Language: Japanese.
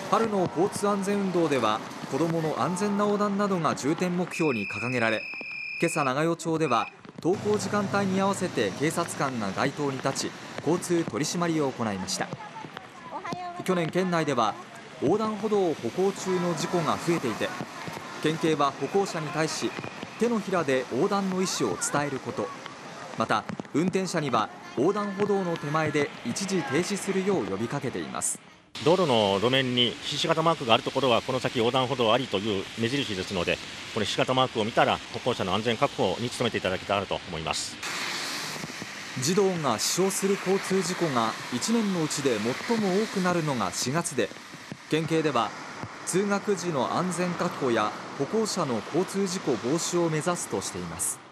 春の交通安全運動では子どもの安全な横断などが重点目標に掲げられ、今朝長与町では登校時間帯に合わせて警察官が街頭に立ち、交通取り締まりを行いました。去年県内では横断歩道を歩行中の事故が増えていて、県警は歩行者に対し手のひらで横断の意思を伝えること、また運転者には横断歩道の手前で一時停止するよう呼びかけています。 道路の路面にひし形マークがあるところはこの先横断歩道ありという目印ですので、このひし形マークを見たら歩行者の安全確保に努めていただけたらと思います。 児童が死傷する交通事故が1年のうちで最も多くなるのが4月で、県警では通学時の安全確保や歩行者の交通事故防止を目指すとしています。